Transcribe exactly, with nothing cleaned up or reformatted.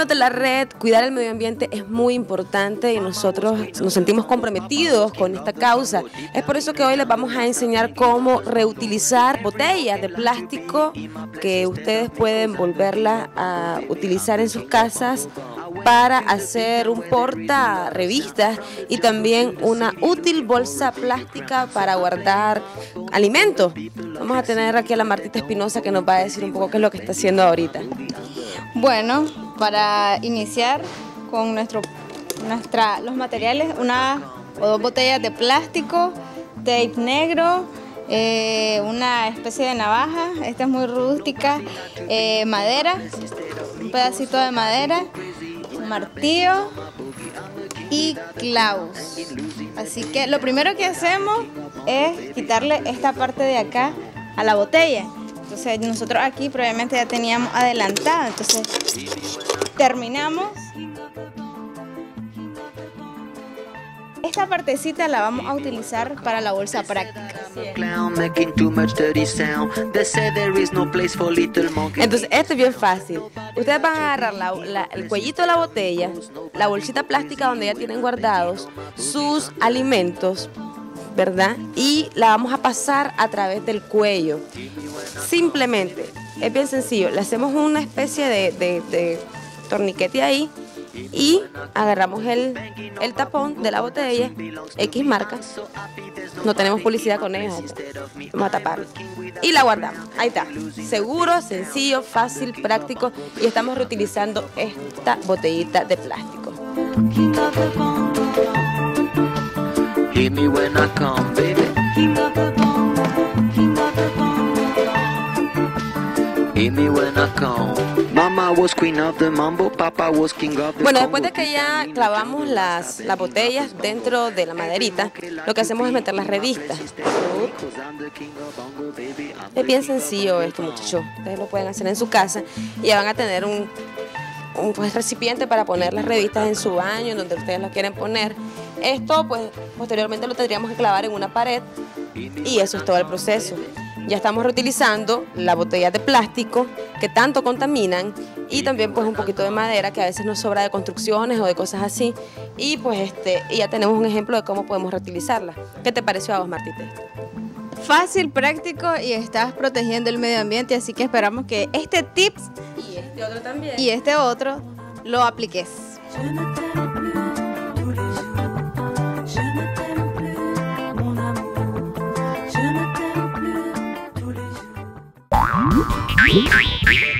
amigos de la red, cuidar el medio ambiente es muy importante y nosotros nos sentimos comprometidos con esta causa. Es por eso que hoy les vamos a enseñar cómo reutilizar botellas de plástico que ustedes pueden volverlas a utilizar en sus casas para hacer un porta revistas y también una útil bolsa plástica para guardar alimentos. Vamos a tener aquí a la Martita Espinosa que nos va a decir un poco qué es lo que está haciendo ahorita. Bueno, para iniciar con nuestro, nuestra, los materiales, una o dos botellas de plástico, tape negro, eh, una especie de navaja, esta es muy rústica, eh, madera, un pedacito de madera, un martillo y clavos. Así que lo primero que hacemos es quitarle esta parte de acá a la botella. Entonces nosotros aquí previamente ya teníamos adelantado, entonces terminamos. Esta partecita la vamos a utilizar para la bolsa práctica. Entonces esto es bien fácil. Ustedes van a agarrar la, la, el cuellito de la botella, la bolsita plástica donde ya tienen guardados sus alimentos, ¿verdad? Y la vamos a pasar a través del cuello. Simplemente, es bien sencillo, le hacemos una especie de, de, de torniquete ahí y agarramos el, el tapón de la botella, X marca, no tenemos publicidad con ella, vamos a taparlo y la guardamos. Ahí está, seguro, sencillo, fácil, práctico y estamos reutilizando esta botellita de plástico. Hear me when I come, baby. Hear me when I come. Mama was queen of the mambo, papa was king of the Bueno, Congo. después de que ya clavamos las, las botellas dentro de la maderita, lo que hacemos es meter las revistas. Es bien sencillo esto, muchachos. Ustedes lo pueden hacer en su casa y ya van a tener un, un pues, recipiente para poner las revistas en su baño, en donde ustedes lo quieren poner. Esto, pues, posteriormente lo tendríamos que clavar en una pared y eso es todo el proceso. Ya estamos reutilizando las botellas de plástico que tanto contaminan y también pues un poquito de madera que a veces nos sobra de construcciones o de cosas así y pues este y ya tenemos un ejemplo de cómo podemos reutilizarla. ¿Qué te pareció a vos, Martita? Fácil, práctico y estás protegiendo el medio ambiente, así que esperamos que este tips Y este otro también. y este otro lo apliques. We'll be right back.